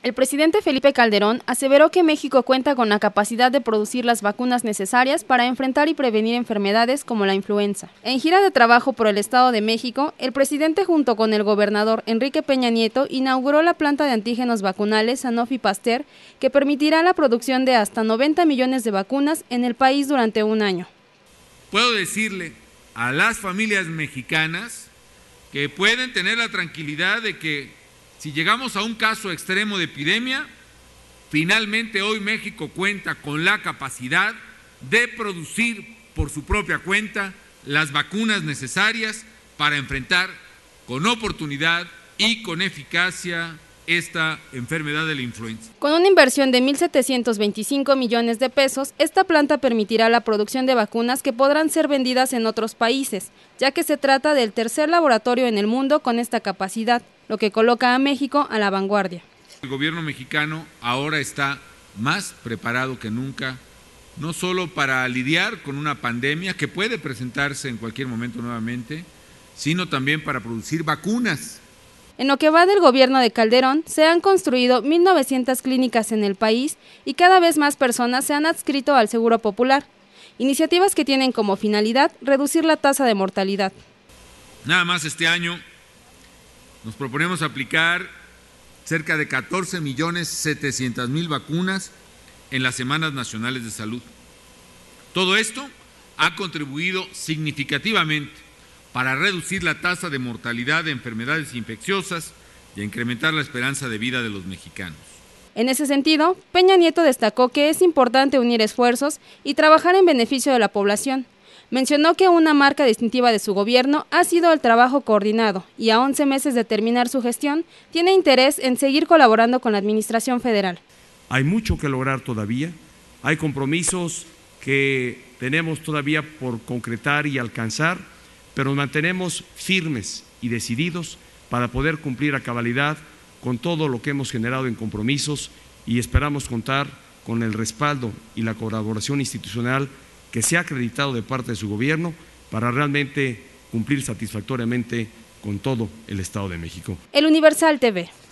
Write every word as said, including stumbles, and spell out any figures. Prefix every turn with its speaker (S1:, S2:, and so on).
S1: El presidente Felipe Calderón aseveró que México cuenta con la capacidad de producir las vacunas necesarias para enfrentar y prevenir enfermedades como la influenza. En gira de trabajo por el Estado de México, el presidente junto con el gobernador Enrique Peña Nieto inauguró la planta de antígenos vacunales Sanofi Pasteur, que permitirá la producción de hasta noventa millones de vacunas en el país durante un año.
S2: Puedo decirle a las familias mexicanas que pueden tener la tranquilidad de que si llegamos a un caso extremo de epidemia, finalmente hoy México cuenta con la capacidad de producir por su propia cuenta las vacunas necesarias para enfrentar con oportunidad y con eficacia esta enfermedad de la influenza.
S1: Con una inversión de mil setecientos veinticinco millones de pesos, esta planta permitirá la producción de vacunas que podrán ser vendidas en otros países, ya que se trata del tercer laboratorio en el mundo con esta capacidad, lo que coloca a México a la vanguardia.
S2: El gobierno mexicano ahora está más preparado que nunca, no solo para lidiar con una pandemia que puede presentarse en cualquier momento nuevamente, sino también para producir vacunas.
S1: En lo que va del gobierno de Calderón, se han construido mil novecientas clínicas en el país y cada vez más personas se han adscrito al Seguro Popular, iniciativas que tienen como finalidad reducir la tasa de mortalidad.
S2: Nada más este año nos proponemos aplicar cerca de catorce millones setecientas mil vacunas en las Semanas Nacionales de Salud. Todo esto ha contribuido significativamente para reducir la tasa de mortalidad de enfermedades infecciosas y a incrementar la esperanza de vida de los mexicanos.
S1: En ese sentido, Peña Nieto destacó que es importante unir esfuerzos y trabajar en beneficio de la población. Mencionó que una marca distintiva de su gobierno ha sido el trabajo coordinado y a once meses de terminar su gestión, tiene interés en seguir colaborando con la Administración Federal.
S3: Hay mucho que lograr todavía, hay compromisos que tenemos todavía por concretar y alcanzar, pero nos mantenemos firmes y decididos para poder cumplir a cabalidad con todo lo que hemos generado en compromisos y esperamos contar con el respaldo y la colaboración institucional que se ha acreditado de parte de su gobierno para realmente cumplir satisfactoriamente con todo el Estado de México.
S1: El Universal T V.